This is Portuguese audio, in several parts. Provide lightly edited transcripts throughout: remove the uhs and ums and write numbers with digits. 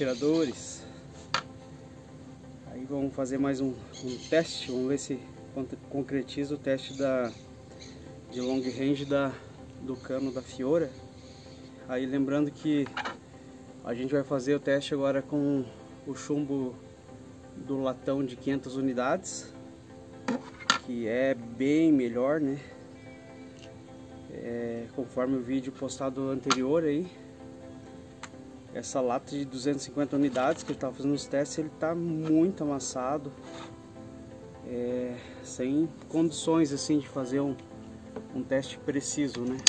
miradores. Aí vamos fazer mais um teste, vamos ver se concretiza o teste de long range do cano da Fiora. Aí lembrando que a gente vai fazer o teste agora com o chumbo do latão de 500 unidades, que é bem melhor, né? Conforme o vídeo postado anterior aí, essa lata de 250 unidades que eu estava fazendo os testes, ele está muito amassado, sem condições assim de fazer um teste preciso, né?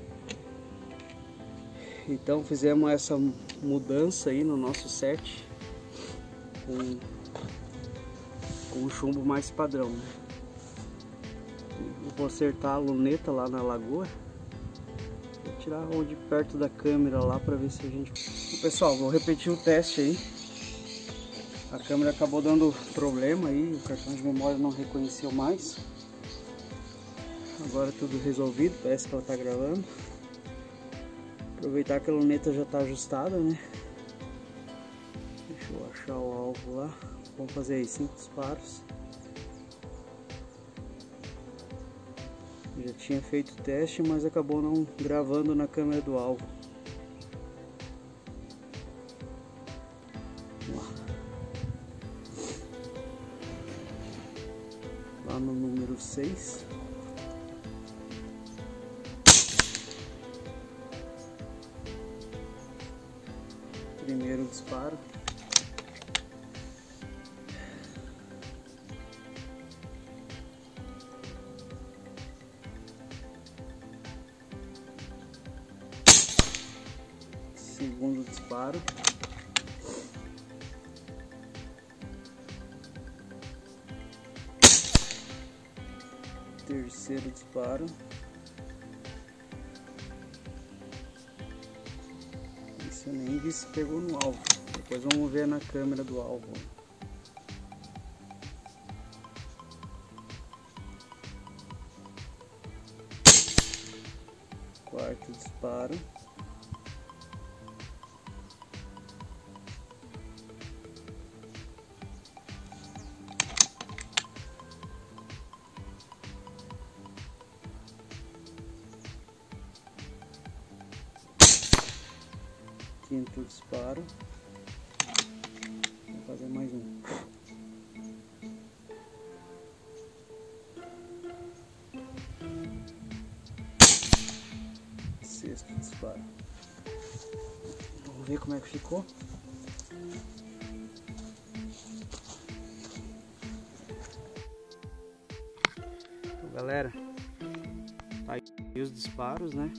Então fizemos essa mudança aí no nosso set com um chumbo mais padrão, né? Eu vou acertar a luneta lá na lagoa. Vou tirar de perto da câmera lá para ver se a gente... Pessoal, vou repetir o teste aí. A câmera acabou dando problema aí, o cartão de memória não reconheceu mais. Agora tudo resolvido, parece que ela está gravando. Aproveitar que a luneta já está ajustada, né? Deixa eu achar o alvo lá. Vamos fazer aí 5 disparos. Já tinha feito o teste, mas acabou não gravando na câmera do alvo. Vamos lá. Lá no número 6. Primeiro disparo. Segundo disparo. Terceiro disparo. Esse eu nem vi se pegou no alvo. Depois vamos ver na câmera do alvo. Quarto disparo. Quinto disparo. Vou fazer mais um. Sexto disparo. Vamos ver como é que ficou. Então, galera, tá aí os disparos, né?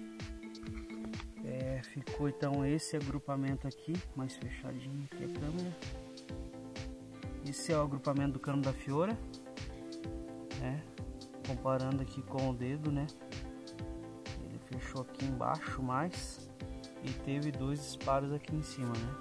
Ficou então esse agrupamento aqui, mais fechadinho aqui a câmera. Esse é o agrupamento do cano da Fiora, né? Comparando aqui com o dedo, né? Ele fechou aqui embaixo mais e teve 2 disparos aqui em cima, né?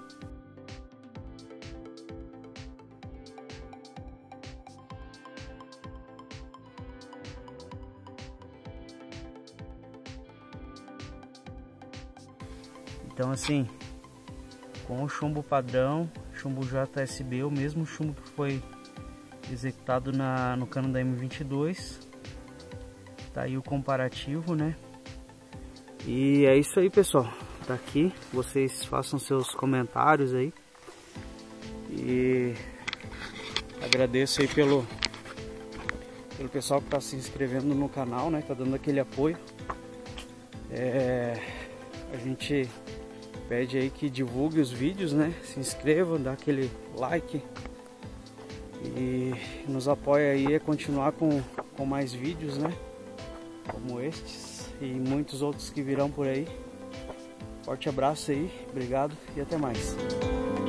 Então assim, com o chumbo padrão, chumbo JSB, o mesmo chumbo que foi executado no cano da M22, tá aí o comparativo, né? E é isso aí, pessoal, tá aqui, vocês façam seus comentários aí e agradeço aí pelo pessoal que tá se inscrevendo no canal, né? Tá dando aquele apoio. A gente pede aí que divulgue os vídeos, né? Se inscrevam, dá aquele like e nos apoia aí a continuar com mais vídeos, né? Como estes e muitos outros que virão por aí. Forte abraço aí, obrigado e até mais.